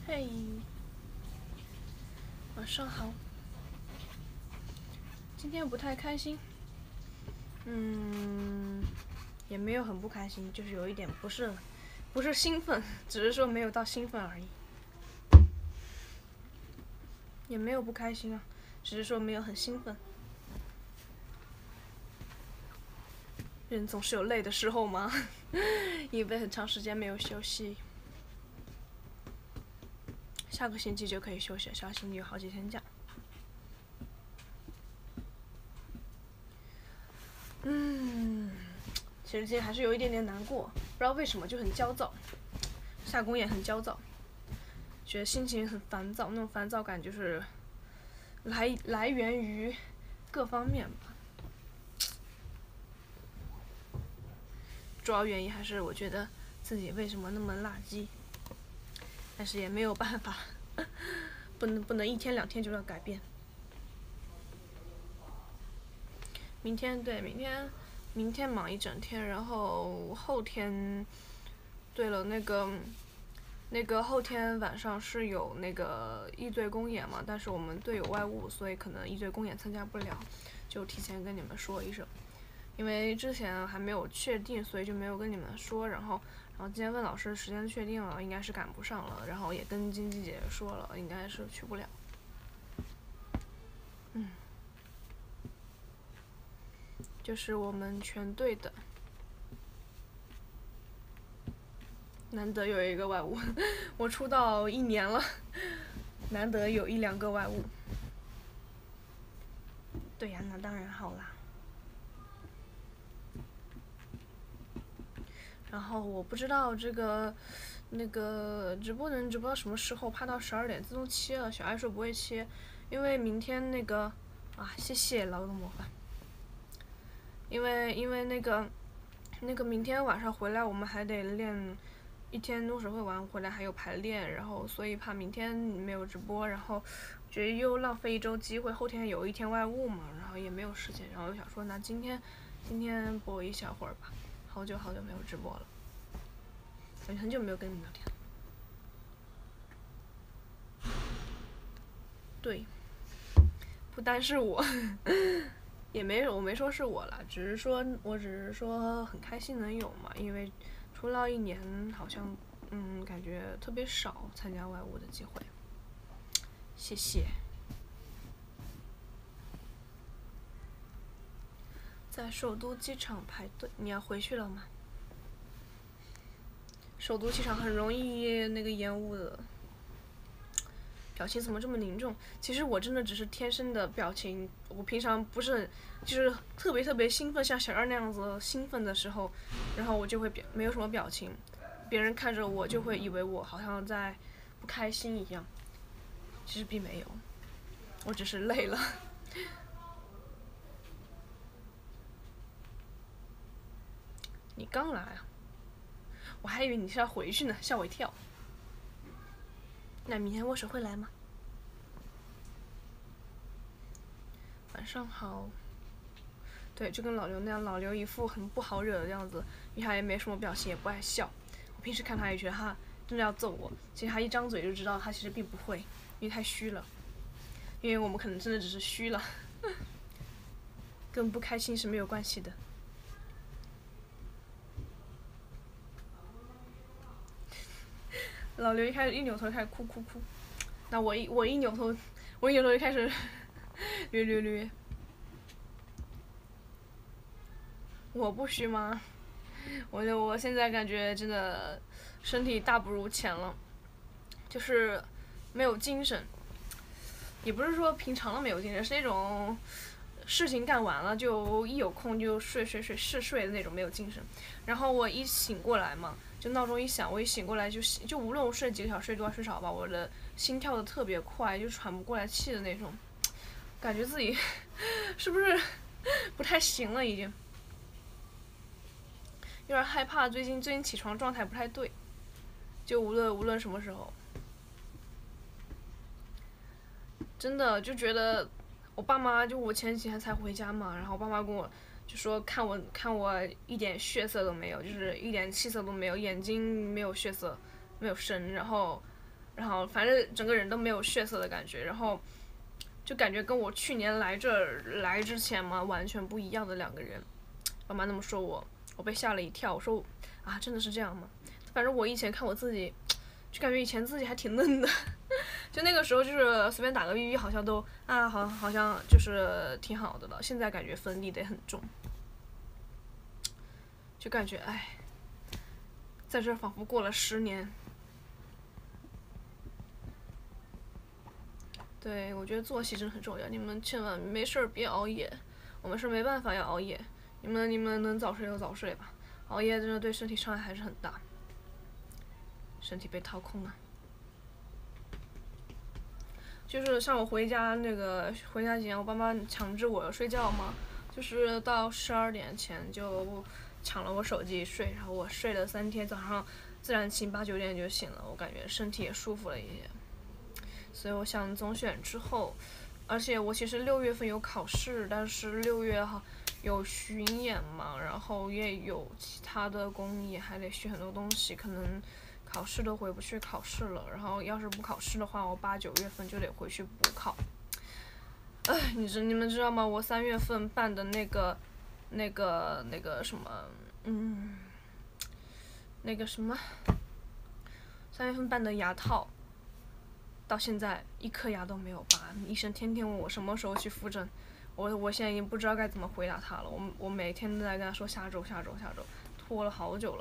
嘿，晚上好。今天不太开心，也没有很不开心，就是有一点不是兴奋，只是说没有到兴奋而已，也没有不开心啊，只是说没有很兴奋。人总是有累的时候嘛，因为很长时间没有休息。下个星期就可以休息了，下个星期有好几天假。其实今天还是有一点点难过，不知道为什么就很焦躁，下工也很焦躁，觉得心情很烦躁，那种烦躁感就是来源于各方面吧。主要原因还是我觉得自己为什么那么垃圾，但是也没有办法，不能一天两天就要改变。明天忙一整天，然后后天，对了，那个后天晚上是有那个一队公演嘛，但是我们队有外务，所以可能一队公演参加不了，就提前跟你们说一声。因为之前还没有确定，所以就没有跟你们说。然后今天问老师时间确定了，应该是赶不上了。然后也跟经纪姐说了，应该是去不了。就是我们全队的，难得有一个外务，我出道1年了，难得有1、2个外务。对呀，那当然好啦。然后我不知道那个直播能直播到什么时候，怕到12点自动切了。小爱说不会切，因为明天那个谢谢劳动模范。因为那个明天晚上回来我们还得练一天多手绘完回来还有排练，然后所以怕明天没有直播，然后觉得又浪费1周机会，后天有1天外务嘛，然后也没有时间，然后又想说那今天播一小会儿吧。好久没有直播了，感觉很久没有跟你们聊天了。对，不单是我，我没说是我啦，我只是说很开心能有嘛，因为出道1年好像感觉特别少参加外务的机会。谢谢。在首都机场排队，你要回去了吗？首都机场很容易那个延误的。表情怎么这么凝重？其实我真的只是天生的表情，我平常不是很，就是特别兴奋，像小二那样子兴奋的时候，然后我就会没有什么表情，别人看着我就会以为我好像在不开心一样，其实并没有，我只是累了。你刚来啊？我还以为你是要回去呢，吓我一跳。那明天握手会来吗？晚上好。对，就跟老刘那样，老刘一副很不好惹的样子，因为他也没什么表情，也不爱笑。我平时看他也觉得他真的要揍我，其实他一张嘴就知道他其实并不会，因为太虚了。因为我们可能真的只是虚了，跟不开心是没有关系的。老刘一扭头开始哭，那我一扭头就开始略。我不虚吗？我现在感觉真的身体大不如前了，就是没有精神，也不是说平常的没有精神，是那种事情干完了就一有空就睡的那种没有精神。然后我一醒过来嘛，就闹钟一响，我一醒过来就无论我睡几个小时睡多少睡少吧，我的心跳的特别快，就喘不过来气的那种，感觉自己是不是不太行了已经。有点害怕，最近起床状态不太对，就无论什么时候，真的就觉得我爸妈就我前几天才回家嘛，然后我爸妈跟我就说看我一点血色都没有，就是一点气色都没有，眼睛没有血色，没有深，然后然后反正整个人都没有血色的感觉，然后就感觉跟我去年来之前嘛完全不一样的两个人。妈妈那么说我被吓了一跳，我说啊真的是这样吗？反正我以前看我自己，就感觉以前自己还挺嫩的，就那个时候就是随便打个 BB 好像都啊好像就是挺好的了，现在感觉分力得很重，就感觉哎，在这仿佛过了10年。对，我觉得作息真的很重要，你们千万没事别熬夜，我们是没办法要熬夜，你们能早睡就早睡吧，熬夜真的对身体伤害还是很大，身体被掏空了。就是像我回家前，我爸妈强制我睡觉嘛，就是到12点前就抢了我手机睡，然后我睡了3天，早上自然醒8、9点就醒了，我感觉身体也舒服了一些。所以我想总选之后，而且我其实6月份有考试，但是6月有巡演嘛，然后也有其他的公益，还得学很多东西，可能考试都回不去考试了。然后要是不考试的话，我8、9月份就得回去补考。哎，你们知道吗？我3月份办的那个什么，那个什么，3月份办的牙套。到现在一颗牙都没有拔，医生天天问我什么时候去复诊，我现在已经不知道该怎么回答他了。我每天都在跟他说下周，拖了好久了。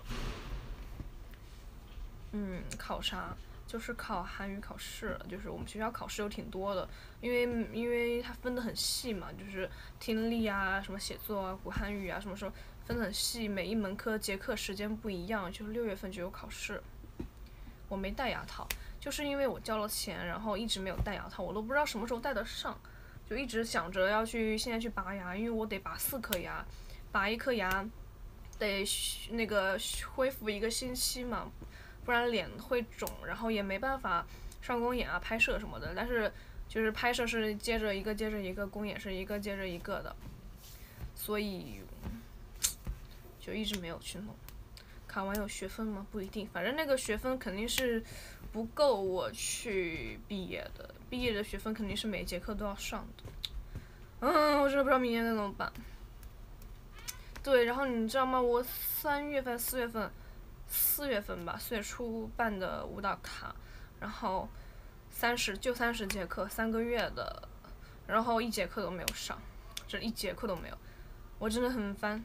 考啥？就是考韩语考试，就是我们学校考试有挺多的，因为它分得很细嘛，就是听力啊、什么写作啊、古汉语啊，什么分得很细，每一门课结课时间不一样，就是6月份就有考试。我没带牙套。就是因为我交了钱，然后一直没有戴牙套，我都不知道什么时候戴得上，就一直想着现在去拔牙，因为我得拔4颗牙，拔1颗牙得那个恢复1个星期嘛，不然脸会肿，然后也没办法上公演啊、拍摄什么的。但是就是拍摄是接着一个，公演是一个接着一个的，所以就一直没有去弄。考完有学分吗？不一定，反正那个学分肯定是不够我去毕业的，毕业的学分肯定是每节课都要上的。我真的不知道明年该怎么办。对，然后你知道吗？我4月份吧，4月初办的舞蹈卡，然后30节课，3个月的，然后1节课都没有上，这1节课都没有，我真的很烦。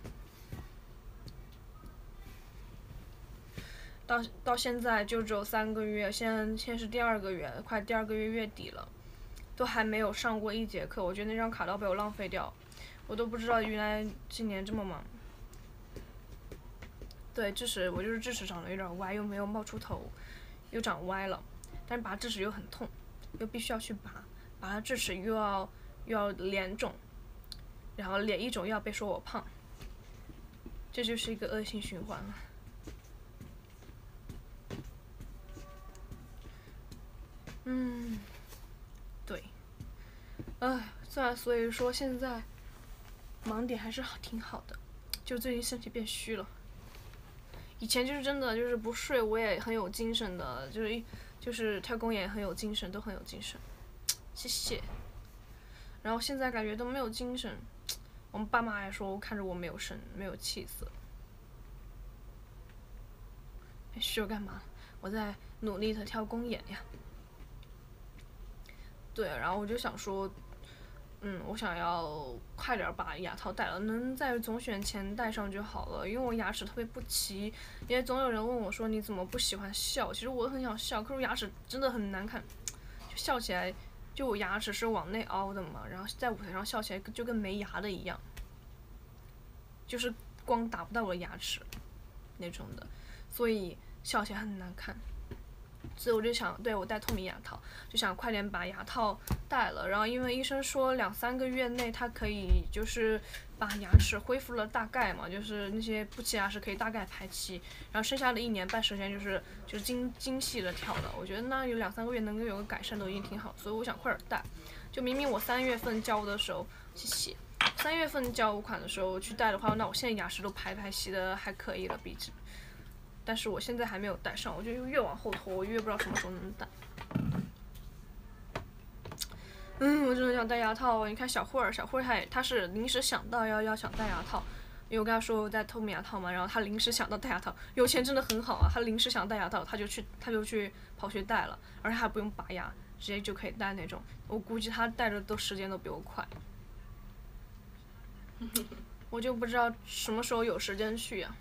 到现在就只有3个月，现是第2个月，快第2个月月底了，都还没有上过1节课，我觉得那张卡都被我浪费掉，我都不知道原来今年这么忙。对，我就是智齿长得有点歪，又没有冒出头，又长歪了，但是拔智齿又很痛，又必须要去拔了智齿又要脸肿，然后脸一肿又要被说我胖，这就是一个恶性循环了。对，所以说现在忙点还是挺好的，就最近身体变虚了。以前就是真的就是不睡我也很有精神的，就是跳公演很有精神，都很有精神。谢谢。然后现在感觉都没有精神，我们爸妈还说看着我没有气色。虚干嘛？我在努力的跳公演呀。对，然后我就想说，我想要快点把牙套戴了，能在总选前戴上就好了，因为我牙齿特别不齐，也总有人问我说你怎么不喜欢笑？其实我很想笑，可是我牙齿真的很难看，就笑起来，就我牙齿是往内凹的嘛，然后在舞台上笑起来就跟没牙的一样，就是光打不到我的牙齿那种的，所以笑起来很难看。所以我就想，对，我戴透明牙套，就想快点把牙套戴了。然后因为医生说2、3个月内它可以就是把牙齿恢复了大概嘛，就是那些不齐牙齿可以大概排齐，然后剩下的1年半时间就是精细的跳的。我觉得那有2、3个月能够有个改善都已经挺好，所以我想快点戴。就明明我3月份交的时候，谢谢，3月份交款的时候去戴的话，那我现在牙齿都排齐的还可以了，笔直。但是我现在还没有戴上，我就越往后拖，我越不知道什么时候能戴。 我真的想戴牙套。你看小慧儿她是临时想到要想戴牙套，因为我跟她说我戴透明牙套嘛，然后她临时想到戴牙套，有钱真的很好啊，她临时想戴牙套，她就去跑去戴了，而且还不用拔牙，直接就可以戴那种。我估计她戴的时间都比我快。我就不知道什么时候有时间去呀。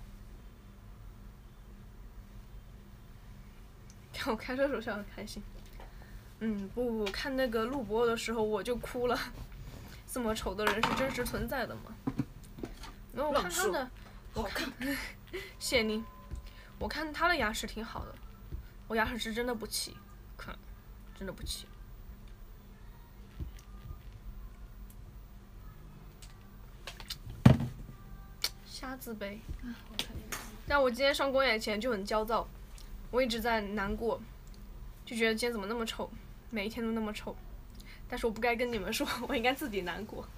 看我开车时候笑得很开心。不，看那个录播的时候我就哭了。这么丑的人是真实存在的吗？然后我看他的，我看，谢谢你。我看他的牙齿挺好的，我牙齿是真的不齐，真的不齐。瞎自卑。但我今天上公演前就很焦躁，我一直在难过，就觉得今天怎么那么丑，每一天都那么丑。但是我不该跟你们说，我应该自己难过。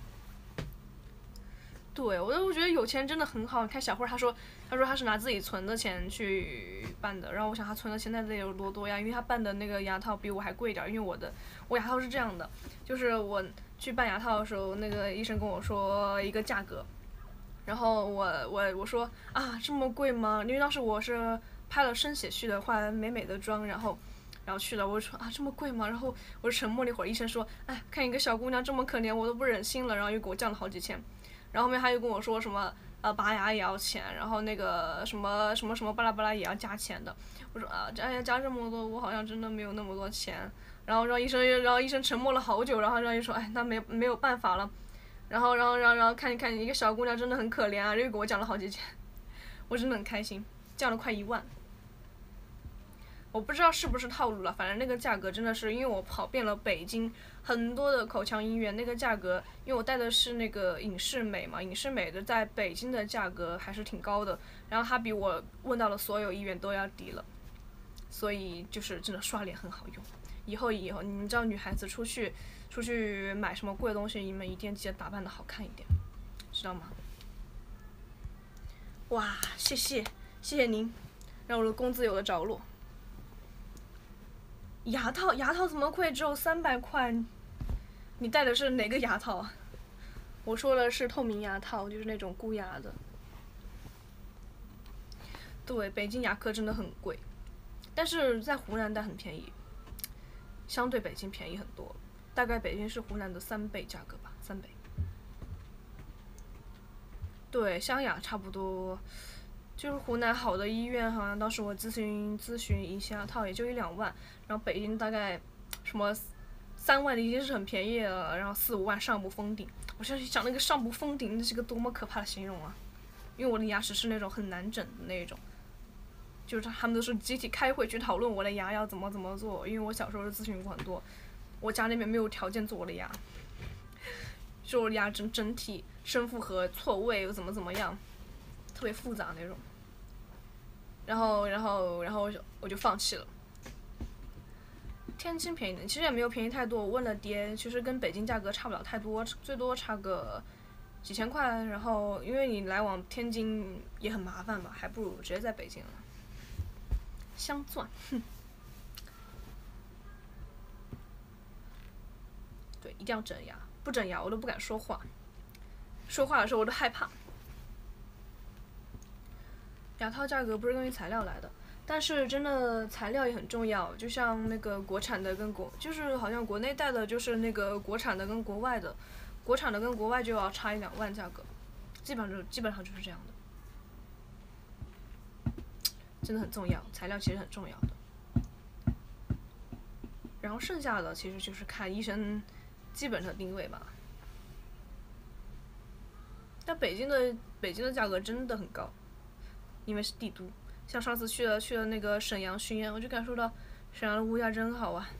对，我觉得有钱真的很好。你看小慧，她说她是拿自己存的钱去办的，然后我想她存的钱得有多呀？因为她办的那个牙套比我还贵点，因为我牙套是这样的，就是我去办牙套的时候，那个医生跟我说一个价格，然后我说啊这么贵吗？因为当时我是拍了生写去的，化美美的妆，然后去了，我说啊这么贵吗？然后我就沉默了一会儿，医生说，哎，看一个小姑娘这么可怜，我都不忍心了，然后又给我降了好几千。然后后面他又跟我说什么拔牙也要钱，然后那个什么巴拉巴拉也要加钱的。我说啊，加这么多，我好像真的没有那么多钱。然后医生沉默了好久，然后医生说，哎，那没有办法了。然后看一个小姑娘真的很可怜啊，又给我讲了好几千，我真的很开心，降了快1万。我不知道是不是套路了，反正那个价格真的是，因为我跑遍了北京很多的口腔医院，那个价格，因为我带的是那个隐适美嘛，隐适美的在北京的价格还是挺高的，然后它比我问到的所有医院都要低了，所以就是真的刷脸很好用。以后你们知道女孩子出去买什么贵的东西，你们一定记得打扮的好看一点，知道吗？哇，谢谢您，让我的工资有了着落。牙套怎么会只有300块？你戴的是哪个牙套啊？我说的是透明牙套，就是那种箍牙的。对，北京牙科真的很贵，但是在湖南戴很便宜，相对北京便宜很多，大概北京是湖南的3倍价格吧，3倍。对，湘雅差不多。就是湖南好的医院，好像当时我咨询一下套也就1-2万，然后北京大概什么3万的已经是很便宜了，然后4-5万上不封顶。我现在想那个上不封顶，那是个多么可怕的形容啊！因为我的牙齿是那种很难整的那种，就是他们都是集体开会去讨论我的牙要怎么做，因为我小时候是咨询过很多，我家那边没有条件做我的牙，就我的牙整体声负荷错位又怎么样，特别复杂那种。然后我就放弃了。天津便宜点，其实也没有便宜太多。我问了爹，其实跟北京价格差不了太多，最多差个几千块。然后因为你来往天津也很麻烦吧，还不如直接在北京了。镶钻，哼。对，一定要整牙，不整牙我都不敢说话。说话的时候我都害怕。牙套价格不是根据材料来的，但是真的材料也很重要，就像那个国产的跟就是好像国内带的就是那个国产的跟国外的，国产的跟国外就要差1-2万价格，基本上就是这样的，真的很重要，材料其实很重要的。然后剩下的其实就是看医生基本的定位吧。但北京的价格真的很高。因为是帝都，像上次去了那个沈阳巡演，我就感受到沈阳的物价真好啊。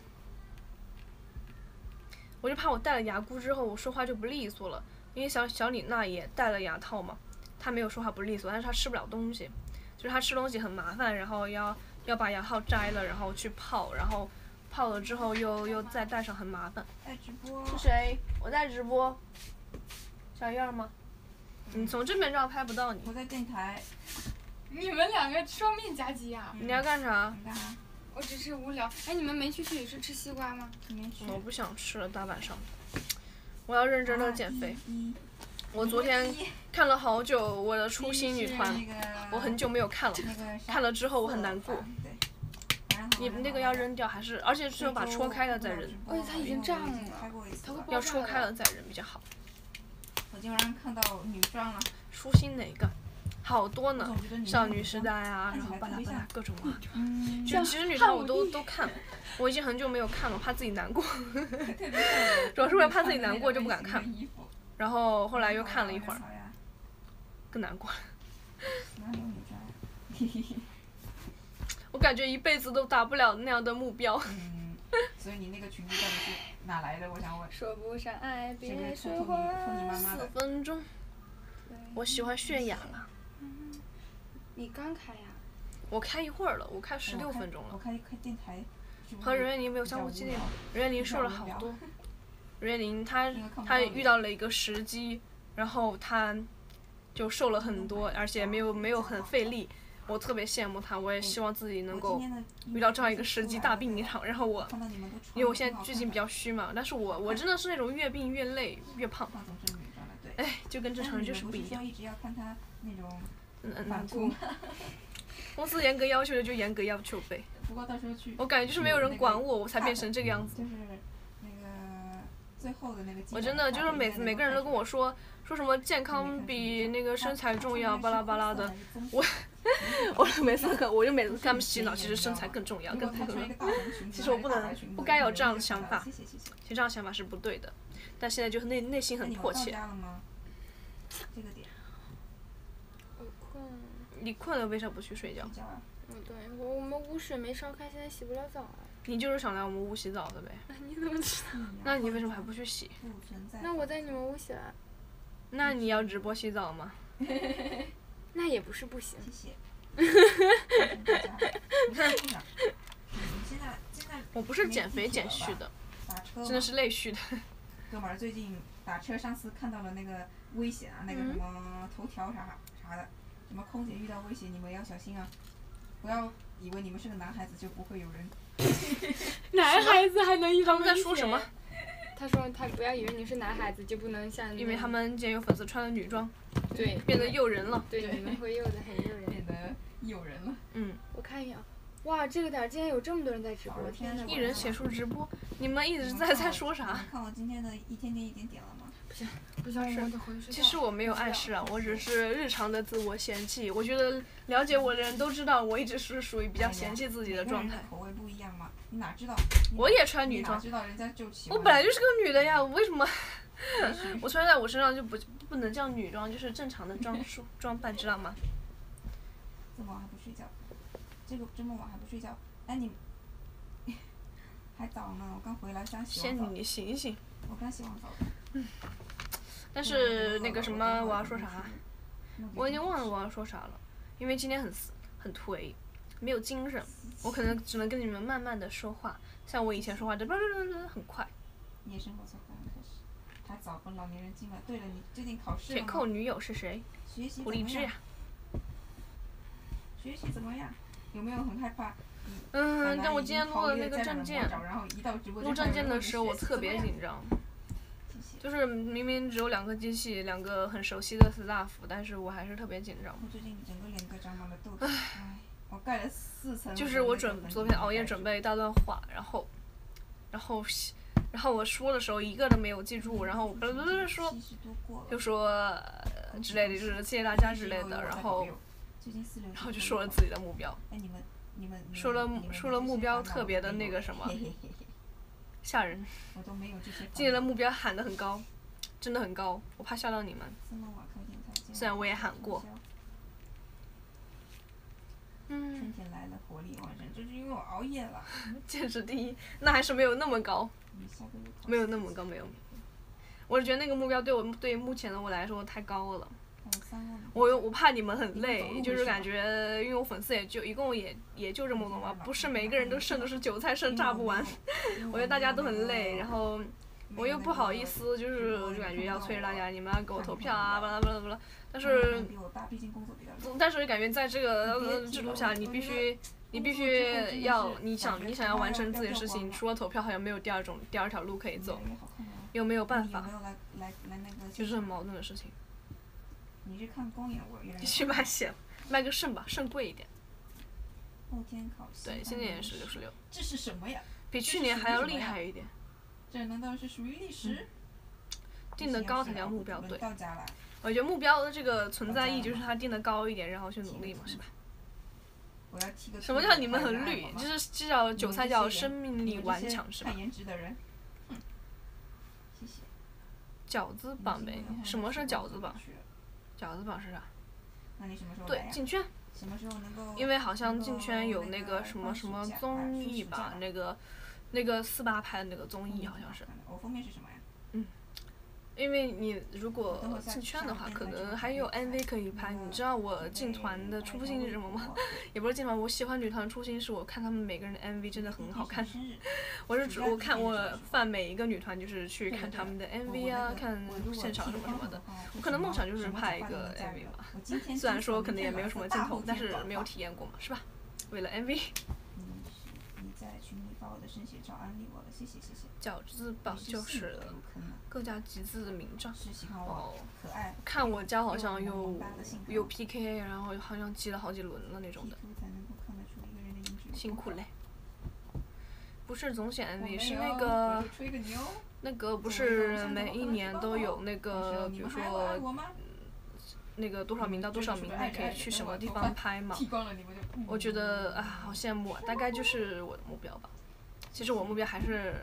我就怕我戴了牙箍之后，我说话就不利索了，因为小李娜也戴了牙套嘛，她没有说话不利索，但是她吃不了东西，就是她吃东西很麻烦，然后要把牙套摘了，然后去泡，然后泡了之后又再戴上，很麻烦。 在直播。 是谁？我在直播。小燕儿吗？你从这边这样拍不到你。 我在电台。 你们2个双面夹击啊！ 你要干啥？ 你干啥？ 我只是无聊。哎，你们没去雪市吃西瓜吗？ 没去。 我不想吃了，大晚上。我要认真的减肥。我昨天看了好久我的初心女团，我很久没有看了，看了之后我很难过。你那个要扔掉还是？而且是要把戳开了再扔。 而且它已经胀了，它会爆炸。 要戳开了再扔比较好。 我今晚上看到女装了。 初心哪个？好多呢，少女时代啊，然后巴拉巴拉各种啊。就其实女团我都看了，我已经很久没有看了，怕自己难过。主要是为了怕自己难过就不敢看。然后后来又看了一会儿，更难过了。我感觉一辈子都达不了那样的目标。 所以你那个裙子到底是哪来的？我想问。 说不上爱，别说话。 4分钟。我喜欢泫雅了。 你刚开呀？ 我开一会儿了，我开16分钟了。 我开电台。 和任燕宁没有相互激励，任燕宁瘦了好多。任燕宁她遇到了一个时机，然后她就瘦了很多，而且没有很费力。我特别羡慕她，我也希望自己能够遇到这样一个时机大病一场。然后因为我现在最近比较虚嘛，但是我真的是那种越病越累越胖。哎，就跟正常人就是不一样。公司严格要求的就严格要求呗。 不过到时候去。 我感觉就是没有人管我，我才变成这个样子。 就是那个最后的那个。 我真的就是每个人都跟我说什么健康比那个身材重要，巴拉巴拉的。我每次跟他们洗脑，其实身材更重要，更重要。其实我不该有这样的想法，其实这样想法是不对的。但现在就是内心很迫切。 我困。 你困了为啥不去睡觉？ 对，我们屋水没烧开，现在洗不了澡。 你就是想来我们屋洗澡的呗？ 你怎么知道？ 那你为什么还不去洗？ 那我在你们屋洗了。 那你要直播洗澡吗？ 那也不是不行。 谢谢。 你看，我不是减肥减虚的，真的是累虚的。 哥们儿最近打车，上次看到了那个危险啊，那个什么头条啥的，什么空姐遇到危险，你们要小心啊，不要以为你们是个男孩子就不会有人。 男孩子还能遇到危险？ 他们在说什么？ 他说他不要以为你是男孩子就不能像。 因为他们今天有粉丝穿了女装。 对。 变得诱人了。 对，你们会诱得很诱人。 变得诱人了。 我看一眼。哇，这个点儿竟然有这么多人在直播！天哪！ 一人写出直播，你们一直在说啥？ 你看我今天的一天一点了吗？ 不行，我得回去睡觉。 其实我没有暗示啊，我只是日常的自我嫌弃。我觉得了解我的人都知道，我一直是属于比较嫌弃自己的状态。 口味不一样嘛，你哪知道？ 我也穿女装。 知道人家就喜欢。 我本来就是个女的呀，我为什么？我穿在我身上就不能叫女装，就是正常的装扮，知道吗？ 这么晚还不睡觉？这么晚还不睡觉？哎你，还早呢，我刚回来刚洗完澡。 仙女，你醒醒。 我刚洗完澡。 但是那个什么，我要说啥？我已经忘了我要说啥了，因为今天很颓，没有精神，我可能只能跟你们慢慢的说话，像我以前说话就很快。 夜生活才刚开始，还早跟老年人进来。对了，你最近考试了吗？ 铁扣女友是谁？胡励志呀。 学习怎么样？有没有很害怕？ 但我今天录的那个证件，录证件的时候我特别紧张。就是明明只有2个机器，2个很熟悉的 staff， 但是我还是特别紧张。 我最近整个脸都长满了痘痘，我盖了4层。 就是我昨天熬夜准备一大段话，然后我说的时候一个都没有记住，然后我说就说之类的，就是谢谢大家之类的，然后就说了自己的目标。说了目标特别的那个什么。吓人！今年的目标喊得很高，真的很高，我怕吓到你们。虽然我也喊过。 春天来了，活力旺盛，这是因为我熬夜了。 坚持第一，那还是没有那么高。没有那么高，没有。我是觉得那个目标对目前的我来说太高了。我怕你们很累，就是感觉因为我粉丝一共也就这么多嘛，不是每个人都剩的是韭菜剩榨不完，我觉得大家都很累，然后我又不好意思，就感觉要催着大家，你们要给我投票啊，巴拉巴拉巴拉，但是感觉在这个制度下，你必须你必须要你想要完成自己的事情，除了投票，好像没有第二条路可以走，又没有办法，就是很矛盾的事情。 你是看公演，我越来越必须卖个肾吧，肾贵一点。 后天考试。 对，今年也是66。 这是什么呀？ 比去年还要厉害一点。 这难道是属于历史？ 定得高才叫目标，对。 到家了。 我觉得目标的这个存在意义就是它定得高一点，然后去努力嘛，是吧？ 我要剃个。 什么叫你们很绿？就是这叫韭菜叫生命力顽强，是吧？ 看颜值的人。谢谢。 饺子榜呗，什么是饺子榜？饺子榜是啥？ 那你什么时候对，进圈。 什么时候能够？ 因为好像进圈有那个什么综艺吧，那个48拍的那个综艺好像是。 我封面是什么呀？ 因为你如果进圈的话，可能还有 MV 可以拍。你知道我进团的初心是什么吗？也不是进团，我喜欢女团的初心是我看他们每个人的 MV 真的很好看。我泛每一个女团就是去看他们的 MV 啊，看现场什么什么的。我可能梦想就是拍一个 MV 吧，虽然说可能也没有什么镜头，但是没有体验过嘛，是吧？为了 MV。 你在群里发我的生写照安利我了，谢谢。 饺子榜就是各家集资的名账。 哦， 看我家好像有 PK， 然后好像积了好几轮了那种的。辛苦嘞。不是总选 MV， 是那个不是每一年都有那个，比如说那个多少名到多少名，你可以去什么地方拍嘛？我觉得啊，好羡慕啊！大概就是我的目标吧。其实我目标还是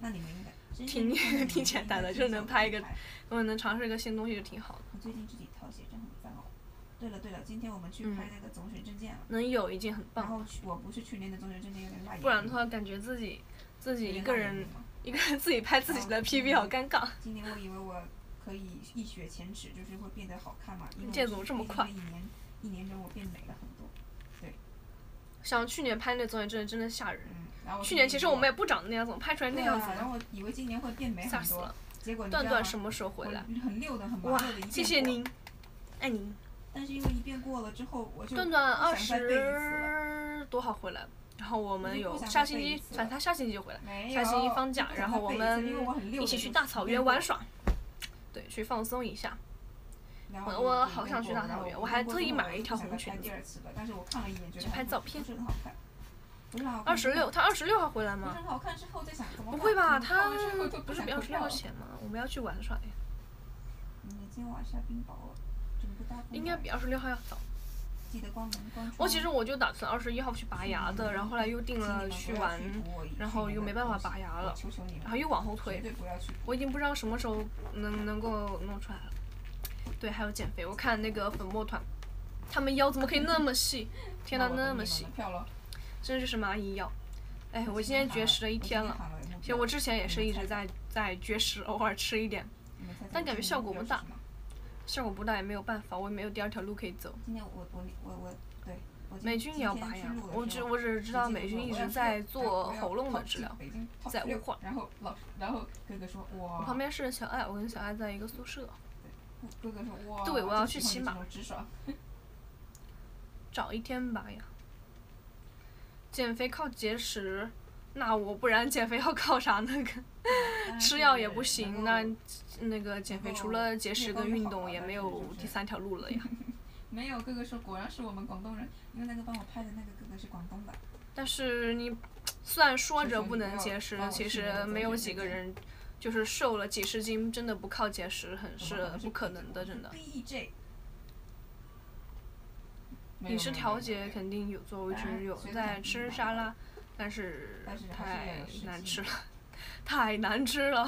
挺简单的，就是能拍一个，我能尝试一个新东西就挺好的。 我最近自己掏写真很烦哦。对了，今天我们去拍那个总选证件了。 能有已经很棒。 然后我不是去年的总选证件有点辣眼。 不然的话，感觉自己一个人自己拍自己的 PV 好尴尬。 今年我以为我可以一雪前耻，就是会变得好看嘛。因为这怎么这么快？ 一年中我变美了很多。对。 像去年拍那总选证真的吓人。去年其实我们也不长那样，怎么拍出来那样子呢？ 然后我以为今年会变美很多，结果段段什么时候回来？ 很溜的，很麻溜的一遍。 谢谢您，爱您。 但是因为一遍过了之后，我就段段20多号回来，然后我们有下星期，反正他下星期就回来，下星期放假，然后我们一起去大草原玩耍，对，去放松一下。我好想去大草原，我还特意买了一条红裙子，去拍照片。26，他26号回来吗？不会吧，他不是比26号前吗？我们要去玩耍呀。应该比26号要早。我其实就打算21号去拔牙的，然后后来又定了去玩，然后又没办法拔牙了，然后又往后推。我已经不知道什么时候能够弄出来了。对，还有减肥，我看那个粉末团，他们腰怎么可以那么细？天哪，那么细！真的就是蚂蚁腰。哎，我今天绝食了1天了。其实我之前也是一直在绝食，偶尔吃一点，但感觉效果不大。效果不大也没有办法，我也没有第二条路可以走。 对。 美军也要拔牙，我只知道美军一直在做喉咙的治疗，在雾化。 然后哥哥说哇。 我旁边是小爱，我跟小爱在一个宿舍。 哥哥说哇。 对，我要去骑马。找一天拔牙。减肥靠节食，那我不然减肥要靠啥呢？吃药也不行，那个减肥除了节食跟运动也没有第3条路了呀。 没有，哥哥说果然是我们广东人，因为那个帮我拍的那个哥哥是广东的。 但是你虽然说着不能节食，其实没有几个人就是瘦了几十斤，真的不靠节食是不可能的，真的。饮食调节肯定有做，我一直有在吃沙拉，但是太难吃了，太难吃了。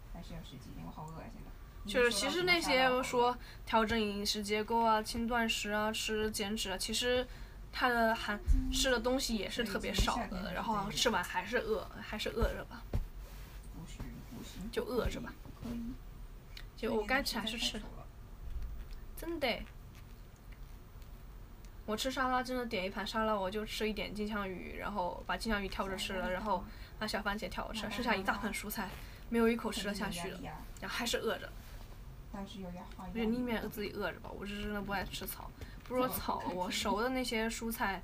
就是其实那些说调整饮食结构啊、轻断食啊、减脂啊，其实它的吃的东西也是特别少的，然后吃完还是饿着吧，就饿着吧，就我该吃还是吃，真的。我吃沙拉真的点一盘沙拉，我就吃一点金枪鱼，然后把金枪鱼挑着吃了，然后把小番茄挑着吃，剩下一大盆蔬菜，没有一口吃得下去了，然后还是饿着。我宁愿自己饿着吧，我是真的不爱吃草。不说草了，我熟的那些蔬菜，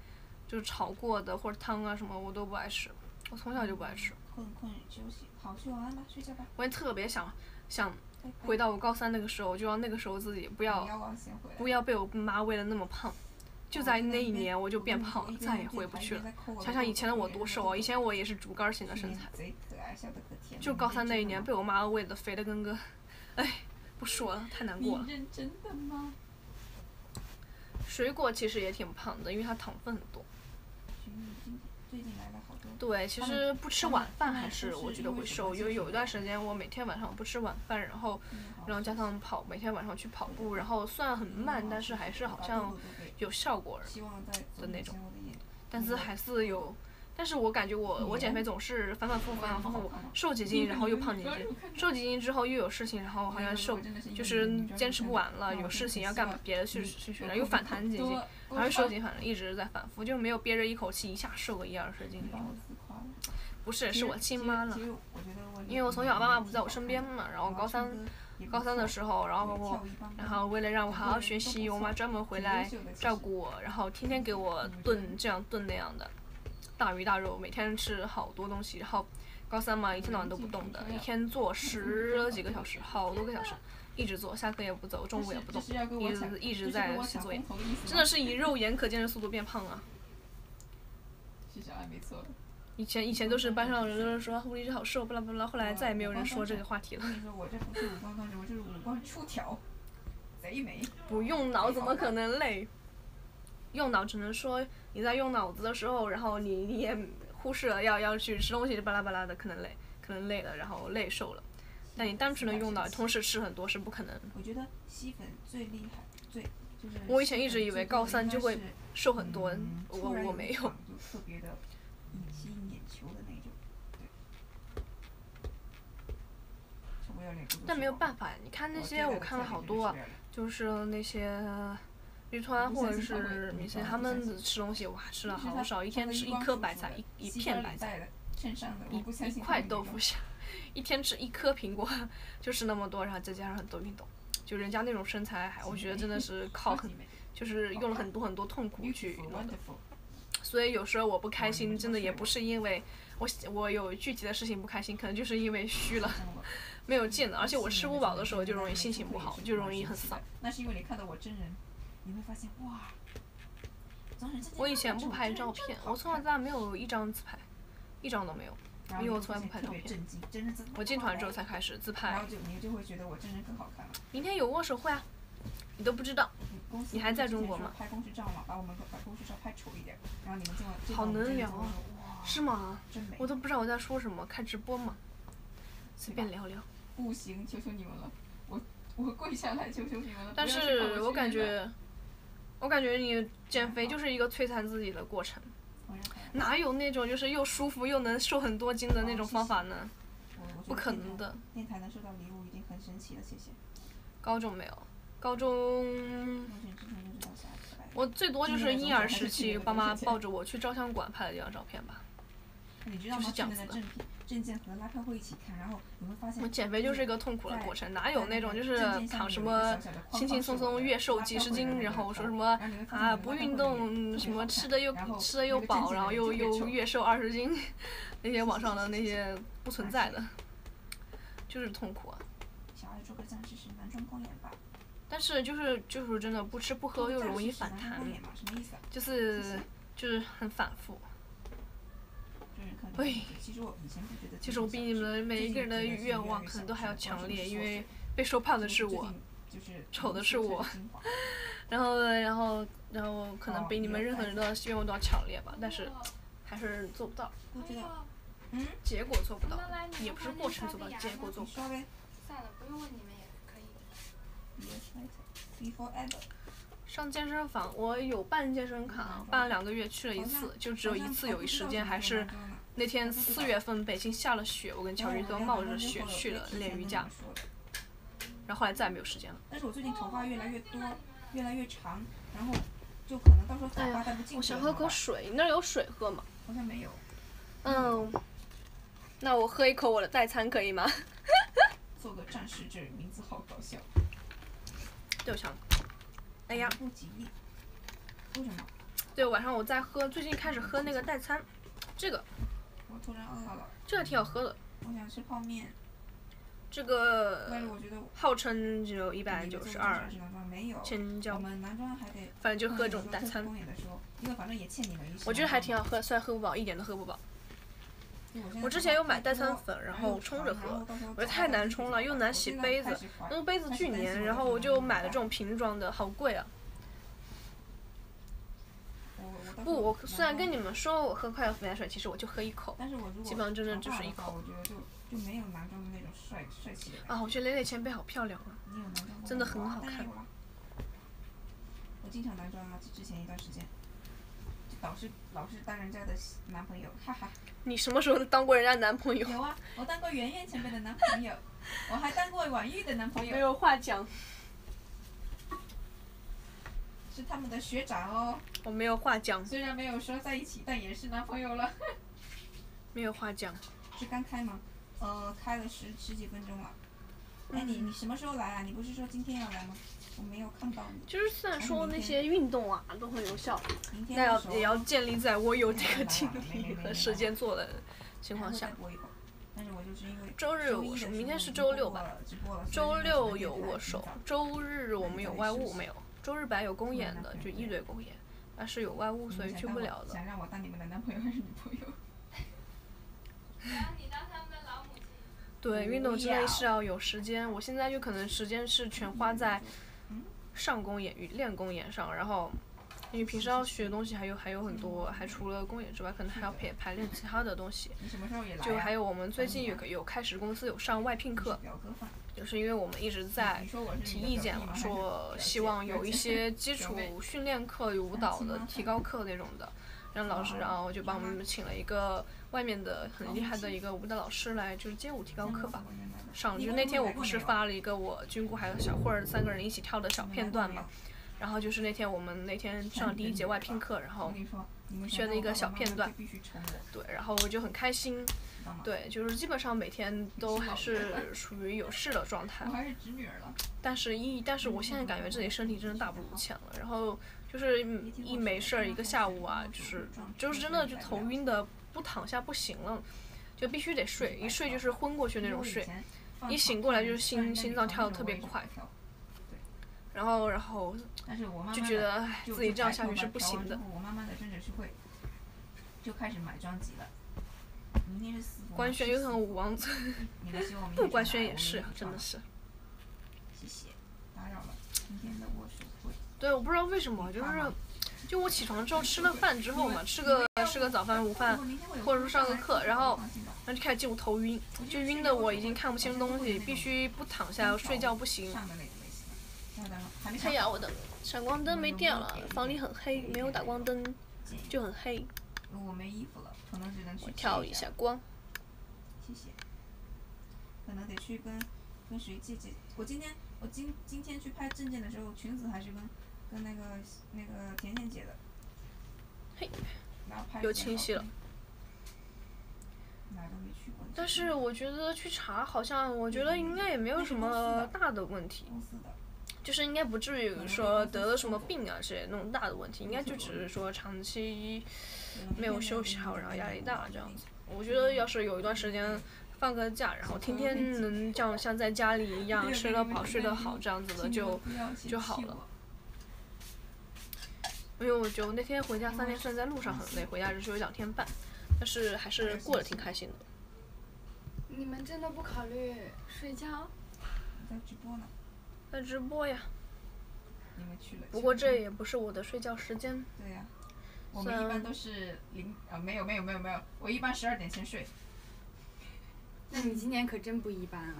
就是炒过的或者汤啊什么我都不爱吃，我从小就不爱吃。 困休息，好，去晚安吧，睡觉吧。 我也特别想回到我高3那个时候，就让那个时候自己不要被我妈喂得那么胖。就在那一年我就变胖了，再也回不去了。想想以前的我多瘦啊！以前我也是竹竿型的身材，就高3那一年被我妈喂得肥得跟个，哎，不说了，太难过了。 你认真的吗？ 水果其实也挺胖的，因为它糖分很多。 最近来了好多。 对，其实不吃晚饭还是我觉得会瘦，因为有一段时间我每天晚上不吃晚饭，然后加上每天晚上去跑步，然后虽然很慢，但是还是好像有效果的那种，但是还是有。但是我感觉我减肥总是反反复复，瘦几斤然后又胖几斤，瘦几斤之后又有事情，然后好像就是坚持不完了，有事情要干别的去，然后又反弹几斤，然后又瘦几斤，反正一直在反复，就没有憋着一口气一下瘦个10-20斤这样子。不是，是我亲妈了，因为我从小爸妈不在我身边嘛，然后高三的时候，然后为了让我好好学习，我妈专门回来照顾我，然后天天给我炖这样炖那样的。大鱼大肉，每天吃好多东西，然后高3嘛，一天到晚都不动的，一天做10几个小时，好多个小时，一直做，下课也不走，中午也不动，一直在写作业，真的是以肉眼可见的速度变胖啊！ 是小爱没错。 以前都是班上人都说狐狸好瘦，巴拉巴拉，后来再也没有人说这个话题了。 我跟你说，我这不是五官刚直，我这是五官出挑，贼美。 不用脑怎么可能累？用脑只能说你在用脑子的时候，然后你也忽视了要去吃东西，巴拉巴拉的，可能累了，然后累瘦了。但你单纯的用脑，同时吃很多是不可能。 我觉得吸粉最厉害，就是。 我以前一直以为高3就会瘦很多，我没有。 就特别的吸引眼球的那种，对。 但没有办法，你看那些我看了好多啊，就是那些。日团或者是明星，他们吃东西哇，吃了好少，一天吃1颗白菜，一片白菜，一块豆腐馅，一天吃1颗苹果，就是那么多，然后再加上很多运动，就人家那种身材，我觉得真的是就是用了很多痛苦去弄的。所以有时候我不开心，真的也不是因为我有具体的事情不开心，可能就是因为虚了，没有劲了，而且我吃不饱的时候就容易心情不好，就容易很丧。 那是因为你看到我真人。你会发现哇！ 我以前不拍照片，我从小到大没有一张自拍，一张都没有，因为我从来不拍照片。我进团之后才开始自拍。 然后你就会觉得我真人更好看了。 明天有握手会啊，你都不知道。你还在中国吗？ 拍公式照嘛，把公式照拍丑一点，然后你们好能聊啊！是吗？ 真美。 我都不知道我在说什么，开直播嘛，随便聊聊。 不行，求求你们了，我跪下来求求你们了。 但是我感觉你减肥就是一个摧残自己的过程，哪有那种就是又舒服又能瘦很多斤的那种方法呢？不可能的。 电台能收到礼物已经很神奇了，谢谢。 高中没有，高中我最多就是婴儿时期，爸妈抱着我去照相馆拍了一张照片吧。 你知道吗？现在的证件和拉票会一起看，然后你会发现。 我减肥就是一个痛苦的过程，哪有那种就是躺什么轻轻松松月瘦几十斤，然后说什么啊不运动什么吃的又饱，然后又月瘦20斤，那些网上的那些不存在的，就是痛苦啊。 小爱做个暂时是男装公演吧。 但是就是真的不吃不喝又容易反弹，就是很反复。哎，其实我比你们每一个人的愿望可能都还要强烈，因为被说胖的是我，丑的是我，然后可能比你们任何人的愿望都要强烈吧，但是还是做不到。结果做不到，也不是过程做不到，结果做不到。 算了，不用问你们也可以。 上健身房，我有办健身卡，办了2个月去了1次，就只有1次有一时间，还是那天4月份北京下了雪，我跟乔宇都冒着雪去了练瑜伽，然后后来再也没有时间了。 但是我最近头发越来越多，越来越长，然后就可能到时候头发戴不进去了。 我想喝口水，你那儿有水喝吗？ 好像没有。 那我喝一口我的代餐可以吗？ 做个战士，这名字好搞笑。 对，我想。哎呀， 不吉利。为什么？ 对，晚上我在喝，最近开始喝那个代餐，这个我突然饿了， 这个挺好喝的， 我想吃泡面。 这个但是我觉得号称只有192 没有，我千焦， 们男装还得。 反正就喝这种代餐。 公演的时候，因为反正也欠你们一些。 我觉得还挺好喝，虽然喝不饱，一点都喝不饱。我之前有买代餐粉，然后冲着喝，我觉得太难冲了，又难洗杯子，那个杯子巨粘，然后我就买了这种瓶装的，好贵啊。不，我虽然跟你们说我喝快乐自来水，其实我就喝一口，基本上真的就是一口。 我觉得就没有男装的那种帅气的。 啊，我觉得蕾蕾前辈好漂亮啊，真的很好看。 我经常男装啊，之前一段时间，老是当人家的男朋友，哈哈。 你什么时候当过人家男朋友？ 有啊，我当过圆圆前辈的男朋友，我还当过婉玉的男朋友。 没有话讲。 是他们的学长哦。 我没有话讲。 虽然没有说在一起，但也是男朋友了。 没有话讲。 是刚开吗？开了十几分钟了。哎，你什么时候来啊？你不是说今天要来吗？我没有看到你。 就是虽然说那些运动啊都很有效，但也要建立在我有这个精力和时间做的情况下。周日有握手，明天是周六吧？周六有握手，周日我们有外务没有？周日本来有公演的，就一堆公演，但是有外务所以去不了了。 想让我当你们的男朋友还是女朋友？ 你当他们的老母亲。 对，运动真的是要有时间。我现在就可能时间是全花在上公演与练公演上，然后因为平时要学的东西还有很多，还除了公演之外，可能还要排练其他的东西。就还有我们最近有开始公司有上外聘课，就是因为我们一直在提意见了，说希望有一些基础训练课、舞蹈的提高课那种的。让老师，然后就帮我们请了一个外面的很厉害的一个舞蹈老师来，就是街舞提高课吧。上就是那天我不是发了一个我军姑还有小慧儿3个人一起跳的小片段嘛，然后就是我们那天上第1节外聘课，然后学了一个小片段，对，然后我就很开心，对，就是基本上每天都还是属于有事的状态。但是我现在感觉自己身体真的大不如前了，然后。就是一没事儿一个下午啊，就是真的就头晕的不躺下不行了，就必须得睡，一睡就是昏过去那种睡，一醒过来就是心脏跳得特别快，然后就觉得自己这样下去是不行的。 我慢慢的真的是会，就开始买专辑了。明天是4伏。 官宣又成武王子，官宣也是，真的是。 谢谢，打扰了。今天的握手会。 对，我不知道为什么，就我起床之后吃了饭之后嘛，吃个早饭、午饭，或者说上个课，然后就开始进入头晕，就晕的我已经看不清东西，必须不躺下睡觉不行。黑呀，我的闪光灯没电了，房里很黑，没有打光灯就很黑。 我没衣服了，可能只能去。 我调一下光。 谢谢。可能得去跟谁借。我今天去拍证件的时候，裙子还是跟那个甜甜姐的。 嘿，又清晰了。但是我觉得去查，好像我觉得应该也没有什么大的问题，就是应该不至于说得了什么病啊之类那种大的问题，应该就只是说长期没有休息好，然后压力大这样子。我觉得要是有一段时间。放个假，然后天天能这样像在家里一样睡得饱睡得好这样子的就好了。因为我就那天回家3天，虽然在路上很累，回家只有2天半，但是还是过得挺开心的。 你们真的不考虑睡觉？ 在直播呢。 在直播呀。 你们去了。 不过这也不是我的睡觉时间。 对呀。我们一般都是没有，我一般12点前睡。 那你今年可真不一般啊！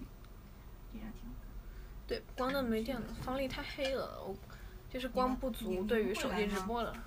对，光灯没电了，房里太黑了，就是光不足，对于手机直播了。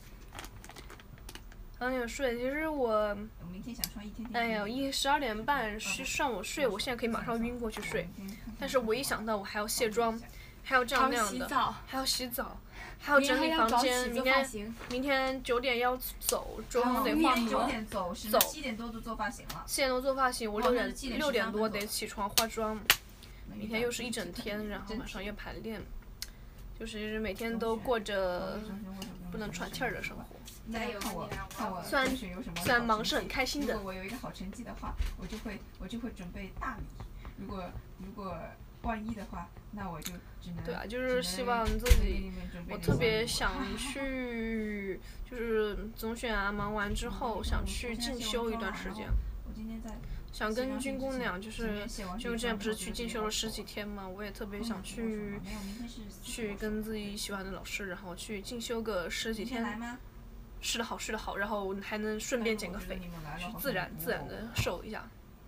刚点睡，其实我，哎呀，12点半上我睡，我现在可以马上晕过去睡，但是我一想到我还要卸妆，还要这样那样的，还要洗澡。还要整理房间，明天9点要走，妆得化 9点走，7点多就做发型了。 7点多做发型，我6点多得起床化妆。明天又是一整天，然后晚上又排练， 就是每天都过着不能喘气儿的生活。 那要看我虽然中学有什么好虽然忙成绩是很开心的如果我有一个好成绩的话，我就会准备大米。如果万一的话，那我就只能对啊，就是希望自己，我特别想去，就是总选啊忙完之后想去进修一段时间。 我今天在想跟军姑娘就是之前不是去进修了10几天嘛，我也特别想去跟自己喜欢的老师，然后去进修个10几天。吃得好，然后还能顺便减个肥，自然的瘦一下。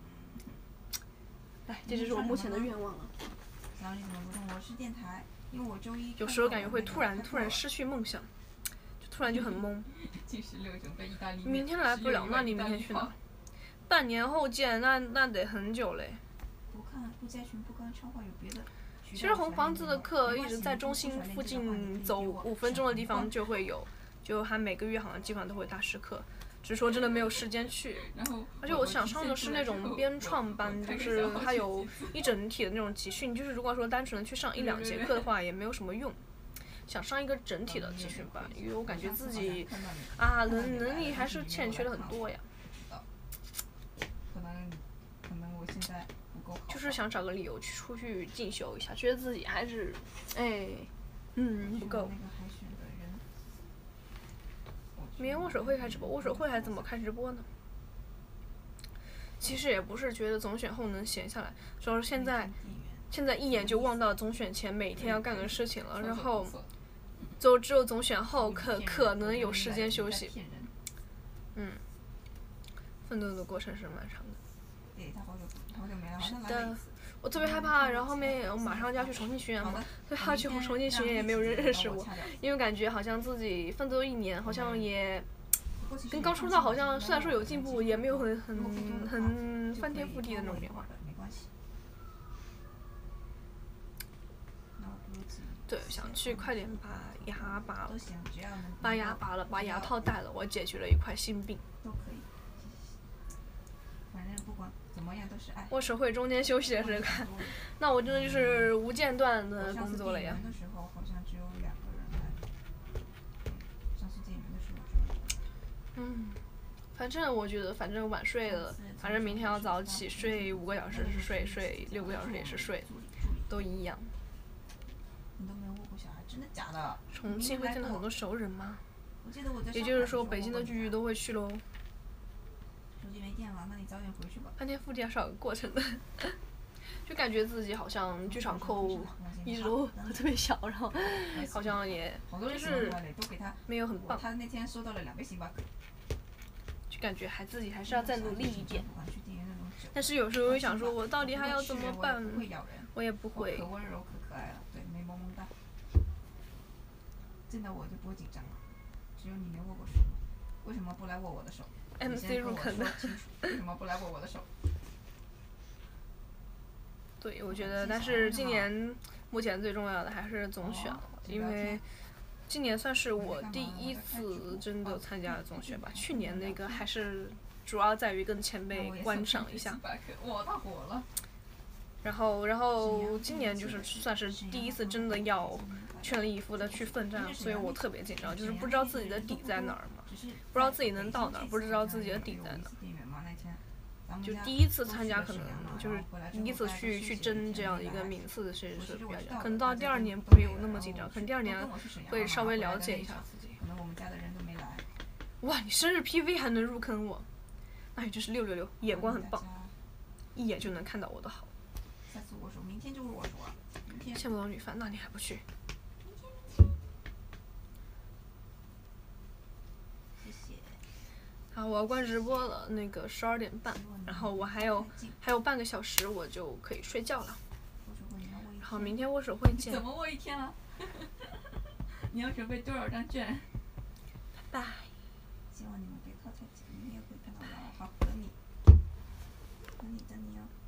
哎，这就是我目前的愿望了。 想你怎么不动？我是电台，因为我周一。 有时候感觉会突然失去梦想，就突然就很懵。明天来不了，那你明天去哪？半年后见，那得很久嘞。 不加群，不跟超话有别的。 其实红房子的课一直在中心附近走5分钟的地方就会有。就他每个月好像基本上都会大师课，只是说真的没有时间去。而且我想上的是那种编创班，就是它有一整体的那种集训，就是如果说单纯的去上1、2节课的话，也没有什么用。想上一个整体的集训班，因为我感觉自己能力还是欠缺了很多呀。 可能我现在不够好。 就是想找个理由出去进修一下，觉得自己还是不够。明天握手会开直播，握手会还怎么开直播呢？其实也不是觉得总选后能闲下来，主要是现在一眼就望到总选前每天要干的事情了，然后只有总选后可能有时间休息。奋斗的过程是蛮长的。是的，我特别害怕，然后后面我马上就要去重庆巡演嘛，特别怕去重庆巡演也没有人认识我，因为感觉好像自己奋斗1年，好像也跟刚出道好像虽然说有进步，也没有很翻天覆地的那种变化。对，想去快点把牙拔了，把牙拔了，把牙套戴了，我解决了一块心病。 反正不管怎么样都是爱。 握手会中间休息的时候，那我真的就是无间断的工作了呀。 上次电源的时候好像只有2个人来。上次电源的时候只有2个人。 反正我觉得，反正晚睡了，反正明天要早起，睡5个小时是睡6个小时也是睡，都一样。 你都没有握过小孩，真的假的？ 重庆会见到很多熟人吗？也就是说，北京的剧都会去喽。 手机没电了，那你早点回去吧。 翻天覆地还是有个过程的，就感觉自己好像剧场扣一直都特别小，然后好像也就是没有很棒。 他那天收到了2杯星巴克。 就感觉自己还是要再努力一点。但是有时候又想说，我到底还要怎么办？我也不会。 可温柔可可爱了，对，没萌萌哒。见到我就不会紧张了，只有你没握过手。为什么不来握我的手？ MC 入坑的。 为什么不来握我的手？ 对，我觉得，但是今年目前最重要的还是总选了，因为今年算是我第1次真的参加了总选吧。去年那个还是主要在于跟前辈观赏一下。 哇，太火了！ 然后今年就是算是第1次真的要全力以赴的去奋战，所以我特别紧张，就是不知道自己的底在哪儿嘛，不知道自己能到哪儿，不知道自己的底在哪儿。就第1次参加，可能就是第1次去争这样一个名次是比较紧张，可能到第2年不会有那么紧张，可能第2年会稍微了解一下自己。哇，你生日 PV 还能入坑我，那也真是666，眼光很棒，一眼就能看到我的好。 下次握手，明天就握手啊！ 羡慕到女fan，那你还不去？ 谢谢。 好，我要关直播了，那个12点半，然后我还有半个小时，我就可以睡觉了。然后明天握手会见。 怎么握1天了？你要准备多少张券？ 拜拜。 希望你们别靠太近，明天会看到我。好，等你哦。